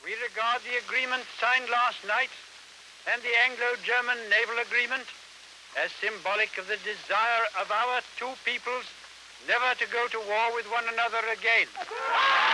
We regard the agreement signed last night and the Anglo-German naval agreement as symbolic of the desire of our two peoples never to go to war with one another again.